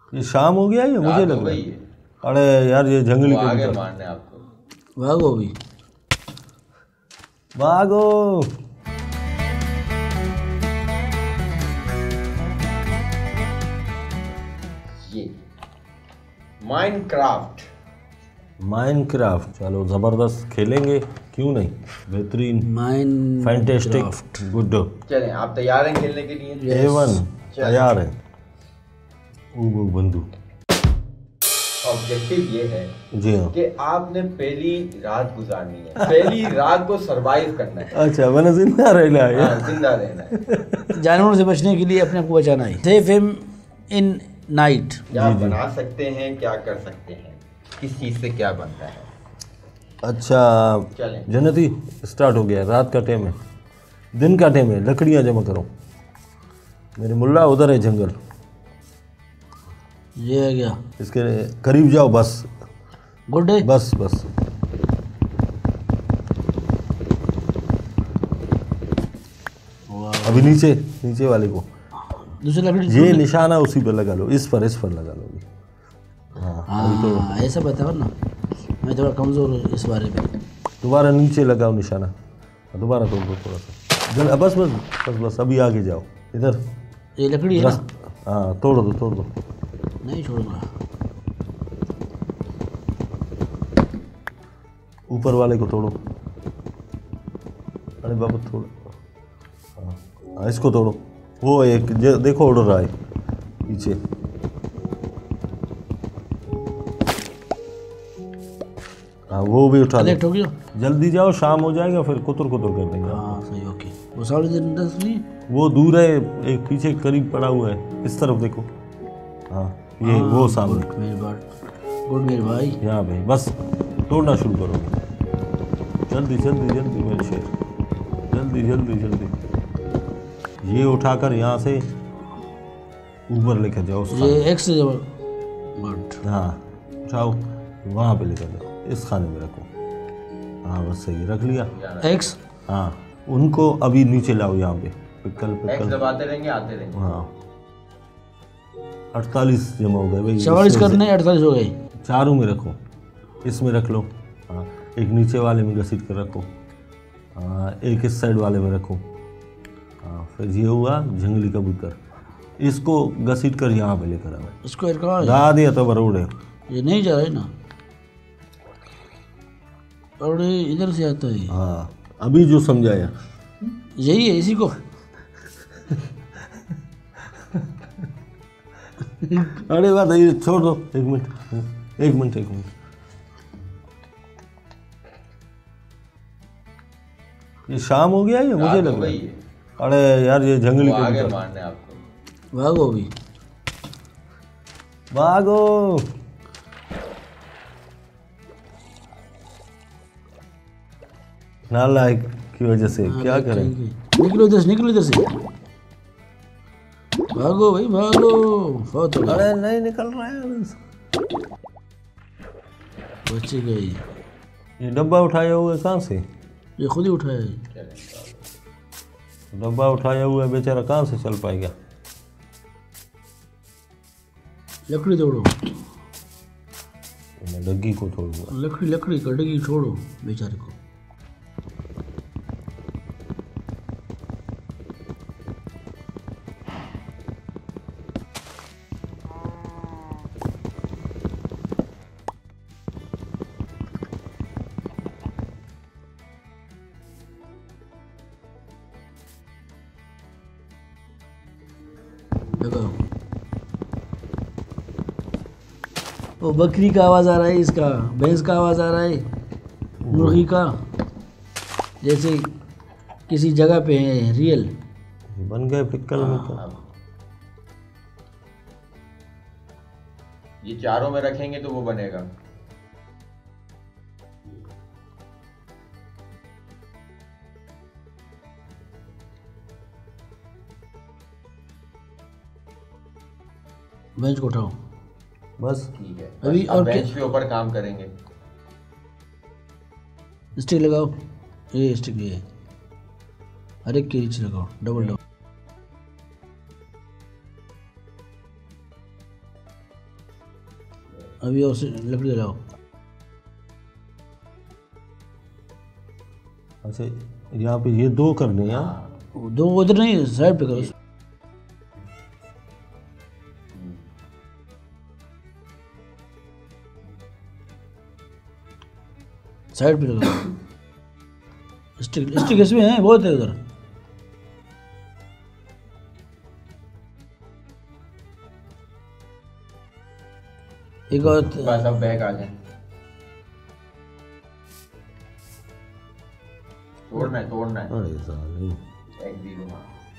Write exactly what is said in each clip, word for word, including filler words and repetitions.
ये शाम हो गया या मुझे लग रहा है? अरे यार ये जंगली आगे मारने आपको। भागो भी, भागो। ये माइनक्राफ्ट। माइनक्राफ्ट, चलो जबरदस्त खेलेंगे, क्यों नहीं, बेहतरीन, माइन फैंटेस्टिक, गुड। चलें, आप तैयार हैं खेलने के लिए? ए वन तैयार है। वो बंदूक। ऑब्जेक्टिव ये है जी हाँ कि आपने पहली रात गुजारनी है, पहली रात को सरवाइव करना है। अच्छा, मैंने जिंदा रहना है। हाँ, जिंदा रहना है। जानवरों से बचने के लिए अपने आप को बचाना है। Safe him in night. क्या बना सकते हैं, क्या कर सकते हैं, किस चीज़ से क्या बनता है? अच्छा चलें। जन्नती स्टार्ट हो गया, रात का टाइम है, दिन का टाइम है, लकड़ियाँ जमा करो। मेरे मुल्ला उधर है जंगल, ये है क्या? इसके करीब जाओ बस। Good day. बस बस अभी नीचे नीचे वाले को, दूसरी लकड़ी ये निशाना उसी पर लगा लो, इस पर इस पर लगा लो। हाँ हाँ, ऐसा बताओ ना, मैं थोड़ा कमज़ोर हूँ इस बारे में। दोबारा नीचे लगाओ निशाना, दोबारा तोड़ दो थोड़ा सा, जल बस बस बस बस अभी आगे जाओ, इधर ये लकड़ी है ना? हाँ तोड़ दो तोड़ दो। नहीं छोड़ूंगा। ऊपर वाले को तोड़ो। अरे बाबा तोड़ो, हाँ इसको तोड़ो। वो एक देखो उड़ रहा है पीछे। हाँ वो भी उठा कलेक्ट हो गया। जल्दी जाओ, शाम हो जाएगा फिर कुतर कुतर कर देंगे। हाँ सही, ओके। वो साढ़े दिन दस नहीं, वो दूर है, एक पीछे करीब पड़ा हुआ है, इस तरफ देखो। हाँ ये वो सामने। गुड मेरी बात, गुड मेरे भाई। यहाँ भाई बस तोड़ना शुरू करो, जल्दी जल्दी जल्दी मेरे शेर, जल्दी जल्दी जल्दी। ये उठाकर यहाँ से ऊपर लेकर जाओ। ये एक्स से गुड। हाँ उठाओ, वहाँ पे लेकर जाओ, इस खाने में रखो। हाँ बस सही, रख लिया एक्स। हाँ उनको अभी नीचे लाओ, यहाँ पे पिक्कल पिक्कल दबाते रहेंगे, आते रहेंगे। हाँ अड़तालीस जमा हो गए भाई। चवालीस करने अड़तालीस हो गए। चारों में रखो, इसमें रख लो। हाँ एक नीचे वाले में घसीट कर रखो। हाँ एक इस साइड वाले में रखो। हाँ फिर ये हुआ जंगली कबूतर, इसको घसीट कर यहाँ पे लेकर आओ। इसको कहाँ है? गा दिया तो बरोड़ है। ये नहीं जा रहा है ना, और इधर से आता है। हाँ अभी जो समझाया यही है, इसी को। अरे बात ये छोड़ दो, एक मिनट एक मिनट एक मिनट। ये शाम हो गया या मुझे लग रहा है? अरे यार ये जंगली आगे कबूतर। मारने आपको। भागो भी, भागो। नालायक की वजह से क्या करें। निकलो इधर से, निकलो इधर से, भागो भाई भागो। बहुत हो गया। अरे नहीं निकल रहा है, बच्चे गए। ये डब्बा उठाया हुआ है कहाँ से? ये खुद ही उठाया है। डब्बा उठाया हुआ है बेचारा, कहाँ से चल पाएगा? लकड़ी तोड़ो, मैं डग्गी को तोड़ूंगा। लकड़ी लकड़ी कटगी छोड़ो बेचारे को। लगाओ। वो बकरी का आवाज़ आ रहा है, इसका भैंस का आवाज़ आ रहा है, मुर्गी का, जैसे किसी जगह पे है रियल। बन गए पिक्कल में तो। ये चारों में रखेंगे तो वो बनेगा। बेंच को उठाओ बस ठीक है, अभी। बस और अब बेंच के ऊपर काम करेंगे। स्टिक लगाओ, ये स्टिक ये हर एक के नीचे लगाओ, डबल डबल। अभी और से लकड़ी जलाओ। अच्छा यहाँ पे ये दो करने हैं। हाँ। दो उधर नहीं, साइड पे करो। साइड पे लगाओ। स्टिक स्टिक इसमें है, बहुत है उधर। एक और बस अब बैग आ जाए। तोड़ना है तोड़ना है। अरे साले बैग भी दो।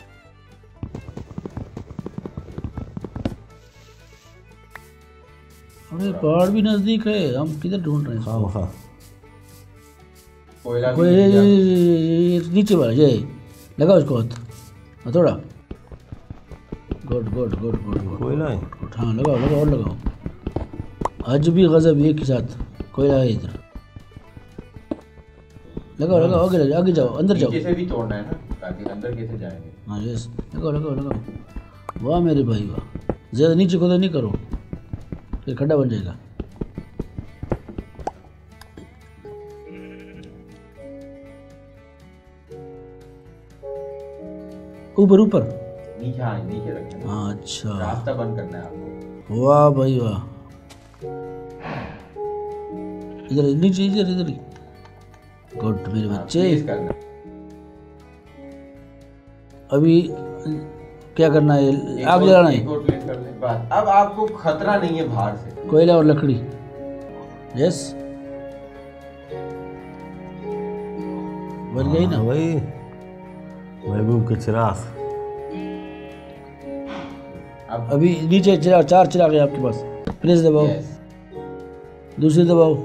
अरे पहाड़ भी नजदीक है, हम किधर ढूंढ रहे हैं? हाँ हाँ कोयला भी कोई ये- मिल ये- जाए। ये- ये नीचे वाला ये लगाओ इसको हाथ, हथौड़ा। Good good good good good. कोयला है। हाँ लगाओ लगाओ और लगाओ। आज भी गजब एक के साथ कोयला है इधर। लगाओ लगाओ, आगे आगे जाओ, अंदर जाओ। नीचे से भी तोड़ना है ना, ताकि अंदर कैसे जाएंगे। हाँ यस, लगाओ लगाओ लगाओ। वाह मेरे भाई वाह, ज़्यादा नीचे खुदा नहीं करो, फिर खड्डा बन जाएगा। ऊपर ऊपर। नीचे हाँ नीचे रखना है। हाँ अच्छा, रास्ता बंद करना है आपको। वाह भाई वाह। इधर नीचे, इधर इधर ही। गुड मेरे हाँ, बच्चे। प्लेस करना है। अभी क्या करना है? एक आग और- जलाना एक है, और प्लेस कर लें बस। अब आपको खतरा नहीं है बाहर से। कोयला और लकड़ी। यस बन गई ना। हाँ भाई महबूब के चिराग। अब अभी नीचे चिराग, चार चिराग है आपके पास। प्लेस दबाओ, यस दूसरी दबाओ।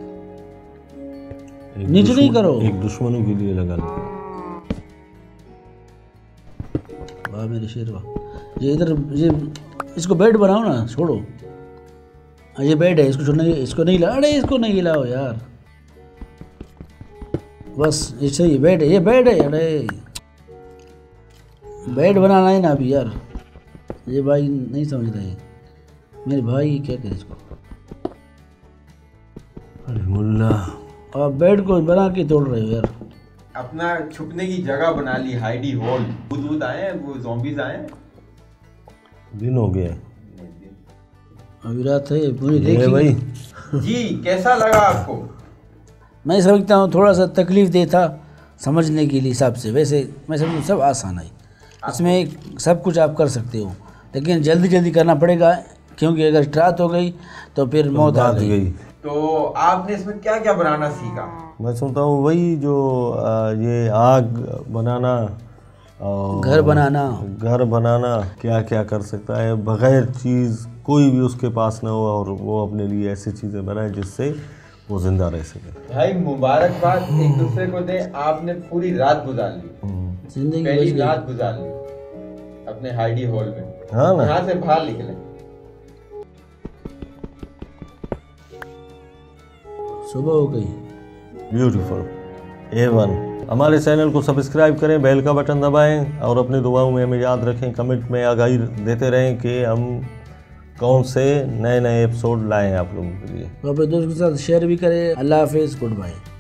एक नीचे नहीं दुश्मन- करो। एक दुश्मनों के लिए लगा लो। वाह मेरे शेर वाह। ये इधर ये इसको बेड बनाओ ना, छोड़ो। हाँ ये बेड है, इसको छोड़ना, इसको नहीं हिलाओ। अरे इसको नहीं हिलाओ यार, बस ये सही बेड है, ये बेड है। अरे बेड बनाना है ना अभी यार। ये भाई नहीं समझ रहे मेरे भाई, क्या करे इसको। अरे मुल्ला आप बेड को बना के तोड़ रहे हो यार। अपना छुपने की जगह बना ली, हाइडी होल। भूत भूत आए हैं, वो zombies आए हैं। दिन हो गया। अभी रात है पूरी ये देखी भाई जी कैसा लगा आपको? मैं समझता हूँ थोड़ा सा तकलीफ दे था समझने के लिए हिसाब से। वैसे मैं समझूँ सब आसान है, इसमें सब कुछ आप कर सकते हो, लेकिन जल्दी जल्दी करना पड़ेगा, क्योंकि अगर रात हो गई तो फिर मौत आ बात गई। गई। तो आपने इसमें क्या क्या बनाना सीखा? मैं सुनता हूँ वही जो आ, ये आग बनाना और घर बनाना, घर बनाना क्या क्या कर सकता है बगैर चीज़ कोई भी उसके पास ना हो, और वो अपने लिए ऐसी चीज़ें बनाए जिससे वो जिंदा रह सके। भाई मुबारकबाद एक दूसरे को दे, आपने पूरी रात गुजार ली। जिंदगी बच पहली गई। रात गुजार ली अपने हाइडी हॉल में। हाँ ना। यहाँ से बाहर निकले। सुबह हो गई। Beautiful A one. हमारे चैनल को सब्सक्राइब करें, बेल का बटन दबाएं और अपनी दुआओं में हमें याद रखें। कमेंट में आगाही देते रहें कि हम कौन से नए नए एपिसोड लाएं आप लोगों के लिए। तो अपने दोस्तों के साथ शेयर भी करें। अल्लाह हाफिज़, गुड बाय।